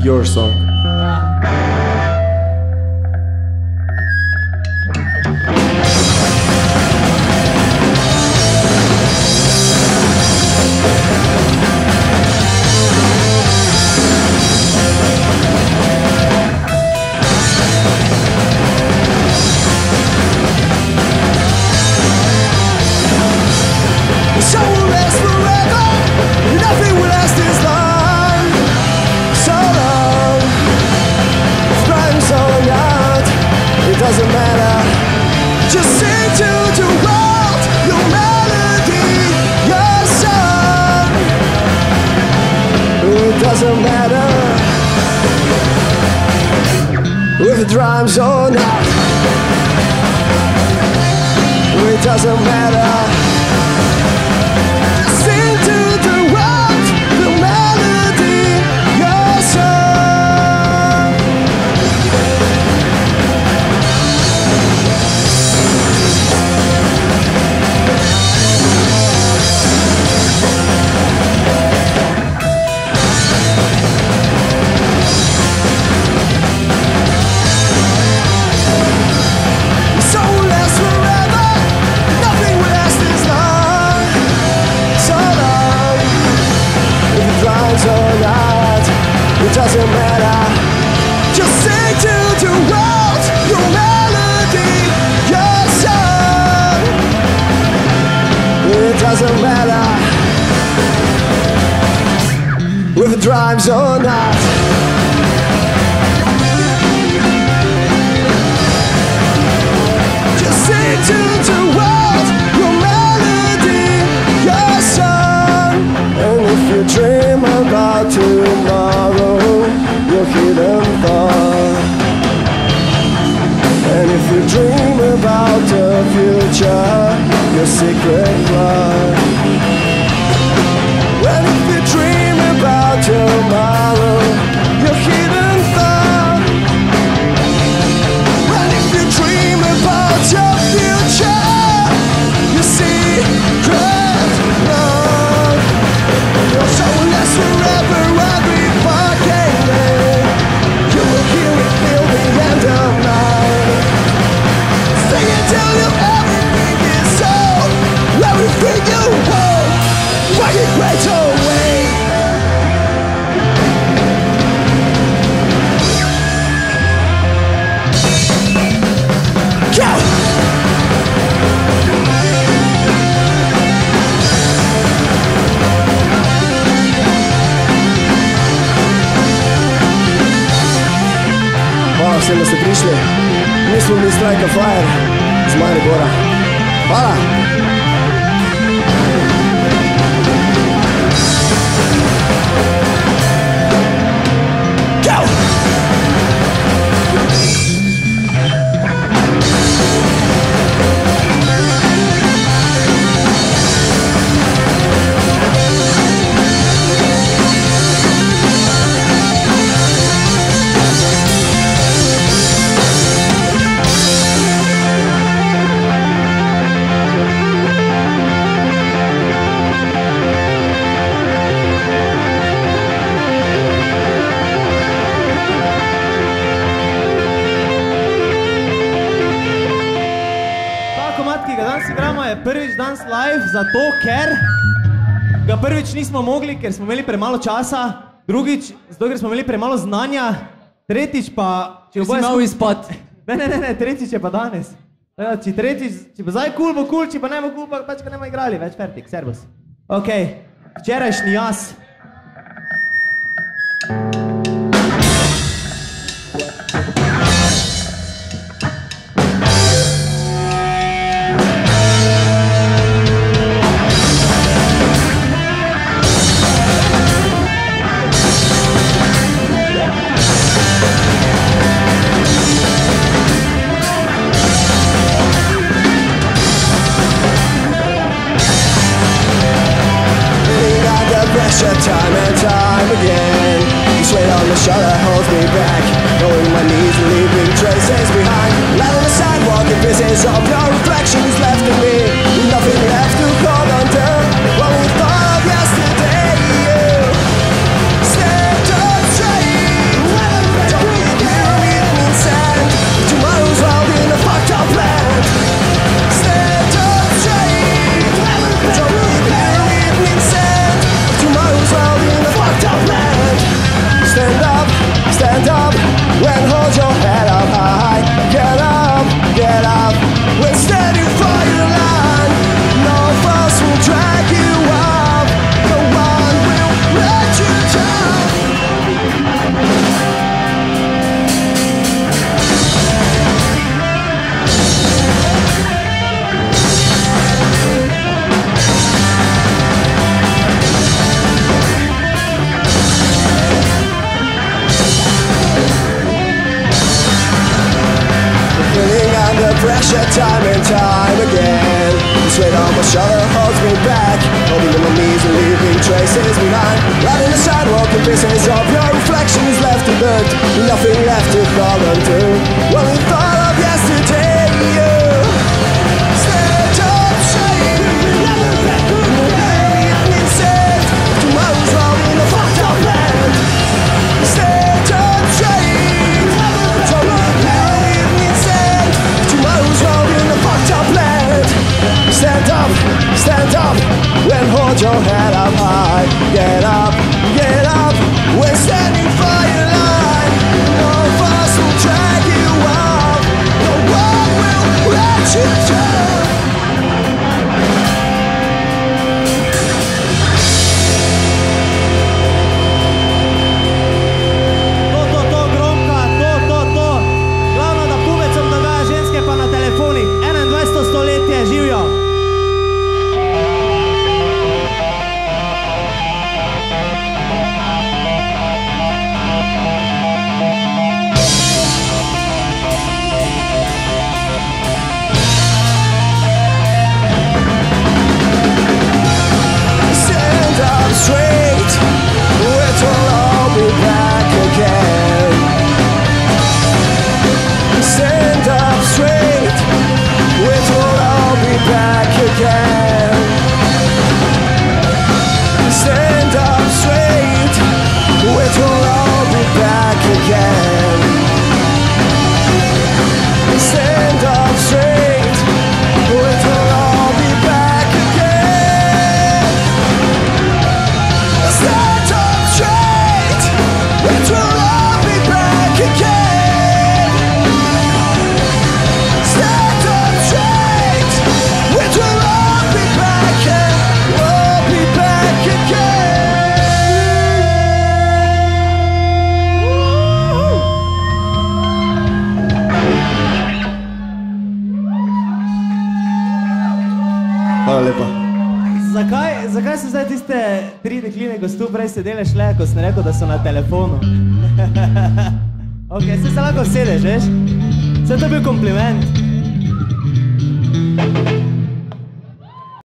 Your song. So will last forever, nothing will last this long. So long, time's on out, it doesn't matter. Just sing to the world, your melody, your song. It doesn't matter if the drums or not. It doesn't matter. Sing to the world, the melody, your song. So will last forever, nothing will last this long. So long, if it drives or not, it doesn't matter. Just sing to the world, your melody, your song. It doesn't matter if it drives or not. Just sing to the world, your melody, your song. And if you dream about tomorrow, your hidden thought. And if you dream about the future, your secret plot. And if you dream about tomorrow, your hidden thought. And if you dream about your future, your secret love. Your soul will last forever, every fucking day. You will hear it till the end of night. Sing it till you everything is sold, everything you hold, when it breaks away. Go! Hvala vsem, da ste prišli. Mi smo bili Strike of Fire iz Maribora. Hvala! Go! Prvič danes live, zato ker ga prvič nismo mogli, ker smo imeli premalo časa, drugič, zato ker smo imeli premalo znanja, tretjič pa... Če si imel izpad. Ne, tretjič je pa danes. Če tretjič, če pa zdaj cool bo cool, če pa ne bo cool, pa pač ga ne bomo igrali, več fertik, servus. Ok, včerajšnji jaz. Time and time again, this weight on the shoulder holds me back, knowing my knees are leaving traces behind. Light on the sidewalk and pieces of your reflections left in me, with nothing left to hold on to. What we thought of yesterday, you stepped on straight. each other holds me back. Holding on my knees and leaving traces behind. Right in the sidewalk and pieces of your reflection is left to burn. Nothing left to call unto. Well, we thought of yesterday, you stand up straight. Never back again. Insane. Tomorrow's wrong in the fucked up land. Stand up straight. Don't look at me insane. Tomorrow's wrong in the fucked up land. Stand up, and hold your head up high. Get up, we're standing for your line. None of us will drag you up. No one will let you down. To, Gromka, to. Glavno, da pubecom dogaja, ženske pa na telefonih. 21. stoletje, živijo. Stand up straight, it will all be back again. Stand up straight, it will all be back again. Stand up straight, it will all be back again. Stand up straight, it will all be back again. Stand up straight, it will all be back again. Stand up straight, it will all be back and all be back again. Hvala lepa. Zakaj so zdaj tiste 3 dekline, ko so tu prej sedele šle, ko sem rekel, da so na telefonu? Ok, se lahko sedeš, veš? Vse to je bil kompliment.